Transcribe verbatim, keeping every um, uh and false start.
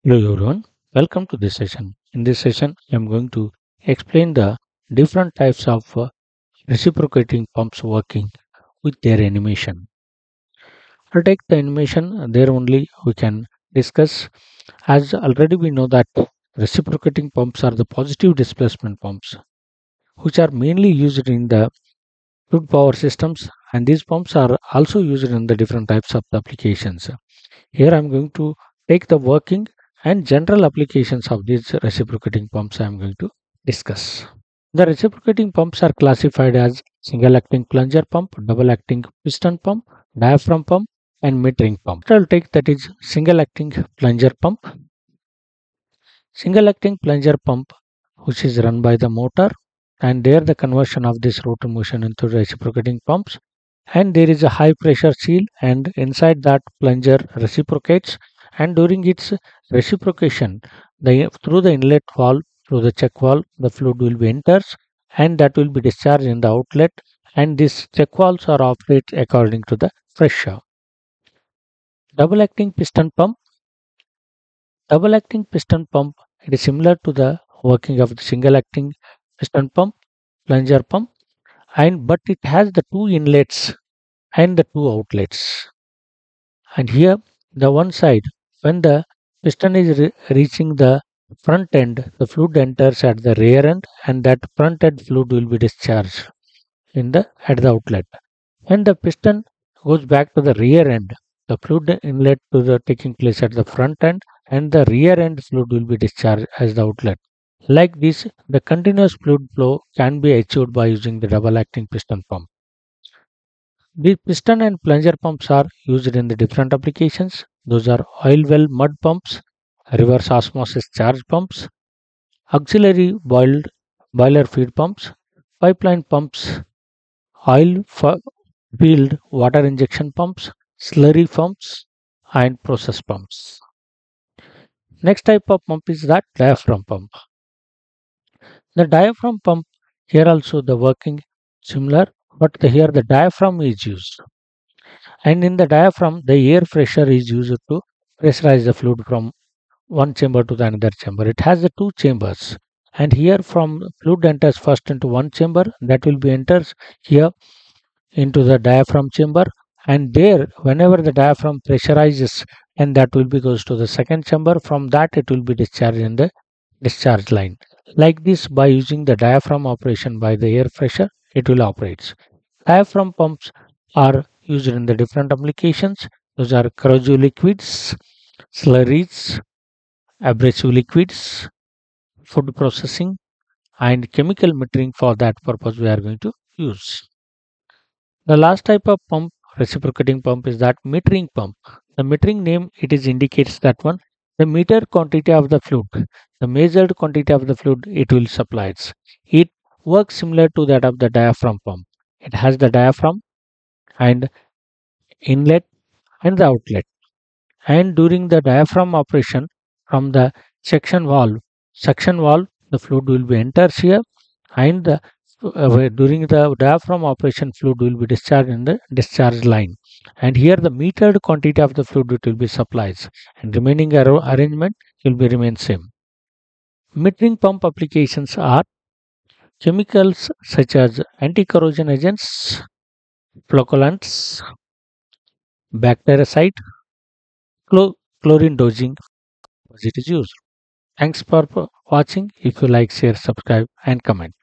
Hello everyone, welcome to this session. In this session, I am going to explain the different types of uh, reciprocating pumps working with their animation. I'll take the animation uh, there only we can discuss. As already we know that reciprocating pumps are the positive displacement pumps, which are mainly used in the fluid power systems, and these pumps are also used in the different types of applications. Here I am going to take the working and general applications of these reciprocating pumps I am going to discuss. The reciprocating pumps are classified as single acting plunger pump, double acting piston pump, diaphragm pump, and metering pump. I will take that is single acting plunger pump. Single acting plunger pump, which is run by the motor, and there the conversion of this rotor motion into reciprocating pumps, and there is a high pressure seal, and inside that plunger reciprocates, and during its reciprocation the through the inlet valve, through the check valve, the fluid will be enters, and that will be discharged in the outlet, and these check valves are operate according to the pressure. Double acting piston pump. Double acting piston pump, it is similar to the working of the single acting piston pump, plunger pump, and but it has the two inlets and the two outlets. And here the one side, when the piston is re- reaching the front end, the fluid enters at the rear end, and that front end fluid will be discharged in the at the outlet. When the piston goes back to the rear end, the fluid inlet to the taking place at the front end, and the rear end fluid will be discharged as the outlet. Like this, the continuous fluid flow can be achieved by using the double acting piston pump. The piston and plunger pumps are used in the different applications. Those are oil well mud pumps, reverse osmosis charge pumps, auxiliary boiled boiler feed pumps, pipeline pumps, oil f- field water injection pumps, slurry pumps, and process pumps. Next type of pump is that diaphragm pump. The diaphragm pump, here also the working similar, but the, here the diaphragm is used. And in the diaphragm, the air pressure is used to pressurize the fluid from one chamber to the another chamber. It has the two chambers. And here from fluid enters first into one chamber, that will be enters here into the diaphragm chamber, and there whenever the diaphragm pressurizes, and that will be goes to the second chamber, from that it will be discharged in the discharge line. Like this, by using the diaphragm operation by the air pressure, it will operates. Diaphragm pumps are used in the different applications. Those are corrosive liquids, slurries, abrasive liquids, food processing, and chemical metering. For that purpose we are going to use. The last type of pump, reciprocating pump, is that metering pump. The metering name it is indicates that one the meter quantity of the fluid, the measured quantity of the fluid it will supplies. It works similar to that of the diaphragm pump. It has the diaphragm and inlet and the outlet. And during the diaphragm operation, from the section valve, suction valve, the fluid will be enters here, and the uh, where during the diaphragm operation fluid will be discharged in the discharge line, and here the metered quantity of the fluid it will be supplies, and remaining arro- arrangement will be remain same. Metering pump applications are chemicals such as anti-corrosion agents, flocculants, bactericide, chlor- chlorine dosing as it is used. Thanks for watching. If you like, share, subscribe, and comment.